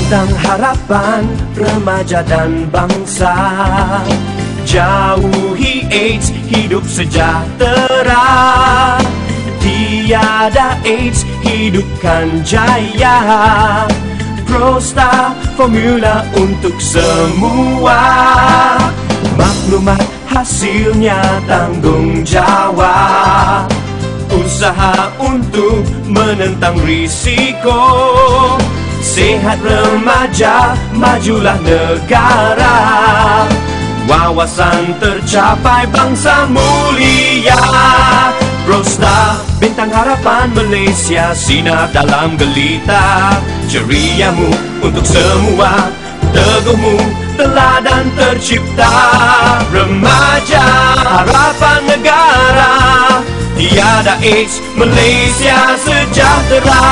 Bintang harapan remaja dan bangsa, jauhi AIDS, hidup sejahtera. Tiada AIDS, hidupkan jaya. Prostar, formula untuk semua. Maklumat hasilnya tanggung jawab. Usaha untuk menentang risiko. Sehat remaja, majulah negara. Wawasan tercapai, bangsa mulia. Prostar, bintang harapan Malaysia, sinar dalam gelita. Ceriamu untuk semua, teguhmu teladan tercipta. Remaja, harapan negara. Tiada AIDS, Malaysia sejahtera.